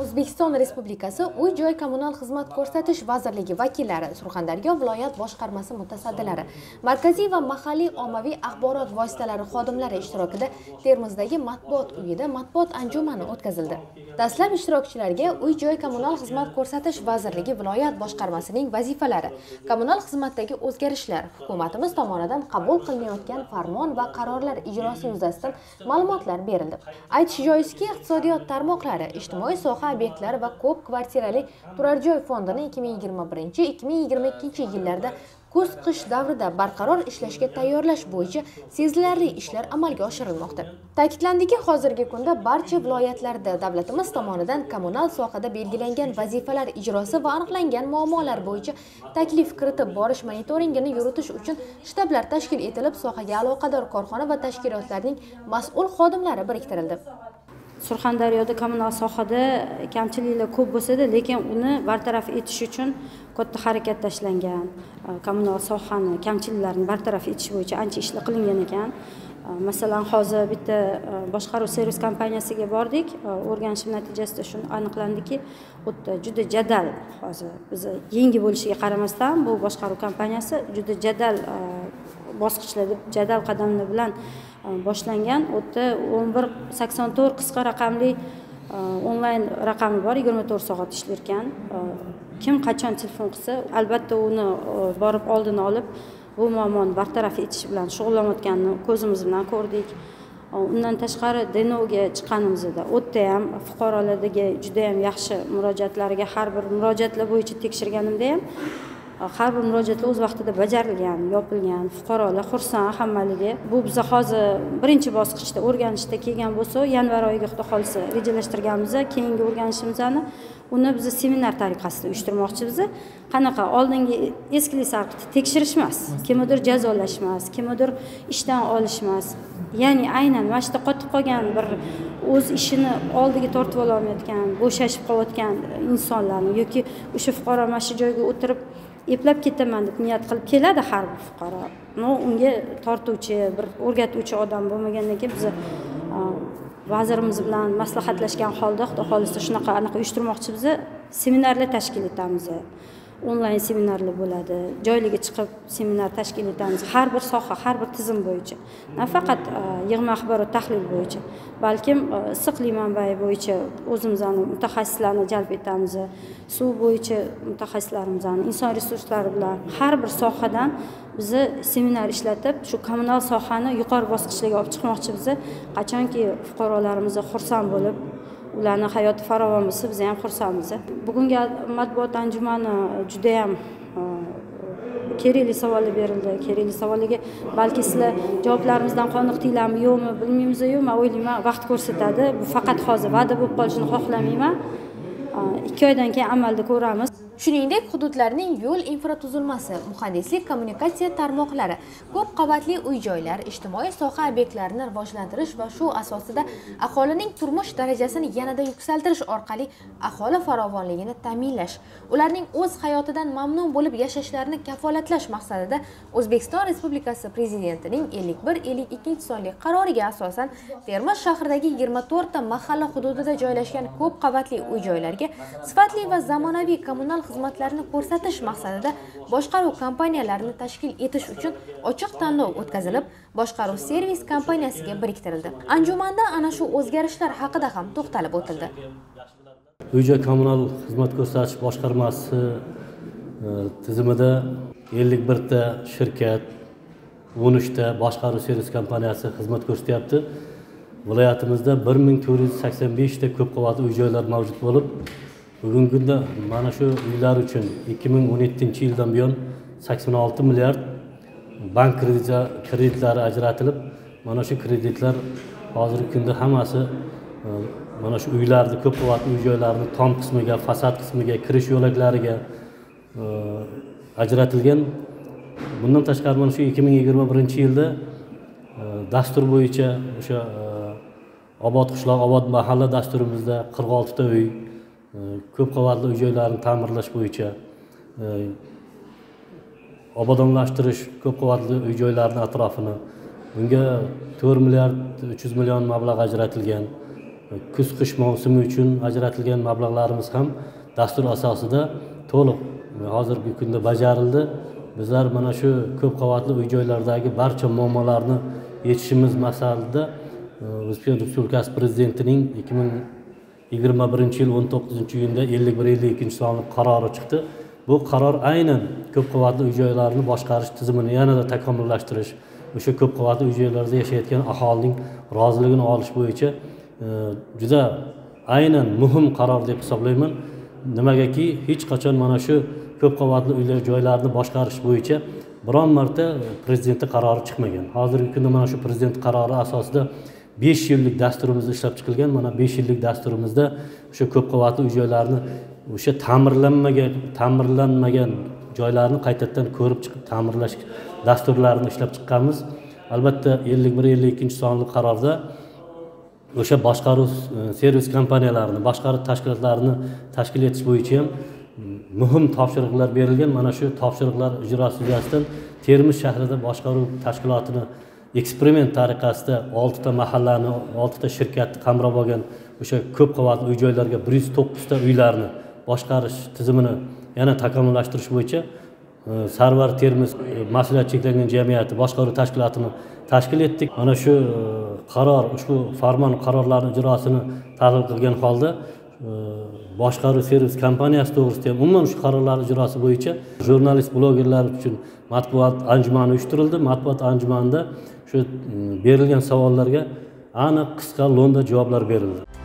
O'zbekiston Respublikasi Uy-joy kommunal xizmat ko'rsatish vazirligi vakillari, Surxondaryo viloyat boshqarmasi mutasaddilari, markaziy va mahalliy ommaviy axborot vositalari xodimlari ishtirokida Termizdagi matbuot uyida matbuot anjumani o'tkazildi. Dastlab ishtirokchilarga Uy-joy kommunal xizmat ko'rsatish vazirligi viloyat boshqarmasining vazifalari, kommunal xizmatdagi o'zgarishlar, hukumatimiz tomonidan qabul qilinayotgan farmon va qarorlar ijrosi yuzasidan ma'lumotlar berildi. Aytish joizki, iqtisodiyot tarmoqlari, ijtimoiy soha obyektlari va ko'p kvartirali turar joy fondini 2021-2022 yillarda kuz-qish davrida barqaror ishlashga tayyorlash bo'yicha sezilarli ishlar amalga oshirilmoqda. Ta'kidlandiki, hozirgi kunda barcha viloyatlarda davlatimiz tomonidan kommunal sohada belgilangan vazifalar ijrosi va aniqlangan muammolar bo'yicha taklif kiritib borish monitoringini yuritish uchun shtablar tashkil etilib, sohaga aloqador korxona va tashkilotlarning mas'ul xodimlari biriktirildi. Surxondaryoda kommunal sohada kamchiliklar ko'p bo'lsa-da, lekin uni bartaraf etish uchun katta harakat tashlangan. Kommunal sohani kamchiliklarini bartaraf etish bo'yicha ancha ishlar qilingan ekan. Masalan, hozir bitta boshqaruv servis kompaniyasiga bordik. O'rganishim natijasida shuni aniqlandiki, o'tda juda jadal, hozir biz yangi bo'lishiga qaramasdan bu boshqaruv kompaniyasi juda jadal bosqichlarda, jadal qadamlar bilan boshlangan. O'tda 1184 qisqa raqamli onlayn raqami bor, 24 soat ishlar ekan. Kim qachon telefon qilsa, albatta uni borib oldini olib, bu muammoni bartaraf etish bilan shug'ullanayotganini ko'zimiz bilan ko'rdik. Undan tashqari DNOga chiqqanimizda o'tda ham fuqarolardagi juda ham yaxshi murojaatlariga har bir murojaatlar bo'yicha tekshirganimda ham har bir murojaatlar o'z vaqtida bajarilgan, yopilgan, fuqarolar xursand hammaligi. Bu biz hozir birinchi bosqichda o'rganishda kelgan bo'lsa, yanvar oyiga xudo xolisa rejalashtirganmiz. Keyingi o'rganishimizni uni biz seminar tariqasida uyushtirmoqchimiz. Qanaqa oldingi eskiliklar tekshirish emas, kimnidir jazolash emas, kimnidir ishdan olish emas. Ya'ni aynan mana shu qotib qolgan bir o'z ishini oldiga tortib ola olmayotgan, bo'shashib qolayotgan insonlarni yoki o'sha fuqaro mana shu joyga o'tirib eplab ketaman deb niyat qilib keladi har bir fuqaro. Unga tortuvchi, bir o'rgatuvchi odam bo'lmagandan keyin biz vazirimiz bilan maslahatlashgan holda xudo xolisa shunaqa uyushtirmoqchimiz. Seminarlar tashkil etamiz. Onlayn seminarlar bo'ladi. Joylarga chiqib seminar tashkil etamiz. Har bir soha, har bir tizim bo'yicha. Nafaqat yig'ma axborot tahlil bo'yicha, balkim issiqlik manbai bo'yicha o'zimizning mutaxassislarni jalb etamiz. Suv bo'yicha mutaxassislarimizni, inson resurslari bilan har bir sohadan biz seminar ishlatib, shu kommunal sohani yuqori bosqichlarga olib chiqmoqchimiz. Qachonki fuqarolarimiz xursand bo'lib, ularning hayoti farovon bo'lsa, biz ham xursandmiz. Bugungi matbuot anjumani juda ham kerakli savollar berildi. Kerakli savollarga balki sizlar javoplarimizdan qoniqdinglarmi, yo'qmi bilmaymiz-yu, men o'ylayman, vaqt ko'rsatadi. Bu faqat hozir va'da bo'lib qolishini xohlamayman. 2 oydan keyin amalda ko'ramiz. Shuningdek, hududlarning yo'l infratuzilmasi, muhandislik, kommunikatsiya tarmoqlari, ko'p qavatli uy-joylar, ijtimoiy soha obyektlarini rivojlantirish va shu asosida aholining turmush darajasini yanada yuksaltirish orqali aholi farovonligini ta'minlash, ularning o'z hayotidan mamnun bo'lib yashashlarini kafolatlash maqsadida O'zbekiston Respublikasi Prezidentining 51-52 sonli qaroriga asosan Termiz shahridagi 24 ta mahalla hududida joylashgan ko'p qavatli uy-joylarga sifatli va zamonaviy kommunal xizmatlarni ko'rsatish maqsadida boshqaruv kompaniyalarini tashkil etish uchun ochiq tanlov o'tkazilib, boshqaruv servis kompaniyasiga biriktirildi. Anjumanda ana shu o'zgarishlar haqida ham to'xtalib o'tildi. Uy-joy kommunal xizmat ko'rsatish boshqarmasi tizimida 51 ta shirkat, 13 ta boshqaruv servis kompaniyasi xizmat ko'rsatyapti. Viloyatimizda 1485 ta ko'p qavatli uy-joylar mavjud bo'lib, bugungi kunda mana shu uylar uchun 2017-yildan buyon 86 milliard bank kreditlari ajratilib, mana shu kreditlar hozirgi kunda hammasi mana shu uylarni, ko'p qavatli uy-joylarni tom qismiga, fasad qismiga, kirish yo'laklariga ajratilgan. Bundan tashqari mana shu 2021-yilda dastur bo'yicha o'sha obod qishloq, obod mahalla dasturimizda 46 ta uy, ko'p qavatli uy-joylarni ta'mirlash bo'yicha, obodonlashtirish ko'p qavatli uy-joylarning atrofini, bunga 4 milliard 300 million mablag' ajratilgan. kuz qish mavsumi uchun ajratilgan mablag'larimiz ham dastur asosida to'liq hozirgi kunda bajarildi. Bizlar mana shu ko'p qavatli uy-joylardagi barcha muammolarni yechishimiz maqsadida O'zbekiston Respublikasi Prezidentining 2021-yil 19-iyunda 51-52 sonli qarori chiqdi. Bu qaror aynan ko'p qavatli uy-joylarni boshqarish tizimini yanada takomillashtirish, o'sha ko'p qavatli uy-joylarda yashayotgan aholining roziligini olish bo'yicha juda aynan muhim qaror deb hisoblayman. Nimagaki hech qachon mana shu ko'p qavatli uylar joylarni boshqarish bo'yicha biron marta prezidentning qarori chiqmagan. Hozirgi kunda mana shu prezident qarori asosida 5 yillik dasturimizda ishlab chiqilgan. Mana 5 yillik dasturimizda o'sha ko'p qavatli uy joylarni o'sha ta'mirlanmagan joylarni qaytadan ko'rib chiqib ta'mirlash dasturlarini ishlab chiqqanmiz. Albatta 51-52 sonli qarorda o'sha boshqaruv servis kompaniyalarini, boshqaruv tashkilotlarini tashkil etish bo'yicha ham muhim topshiriqlar berilgan. Mana shu topshiriqlar ijrosi yuzasidan Termiz shahrida boshqaruv tashkilotini eksperiment tariqasida 6 ta mahallani, 6 ta shirkatni qamrab olgan o'sha ko'p qavatli uy-joylarga 109 ta uylarni boshqarish tizimini yana takomillashtirish bo'yicha Sarvar Termiz mas'uliyat cheklangan jamiyati boshqaruv tashkilotini tashkil etdik. Mana shu qaror, ushbu farmon qarorlarining ijrosini tahlil qilgan holda boshqaruv servis kompaniyasi to'g'risida ham umuman shu qarorlar ijrosi bo'yicha jurnalist blogerlar uchun matbuot anjumani uyushtirildi. Matbuot anjumanida shu berilgan savollarga aniq, qisqa, lo'nda javoblar berildi.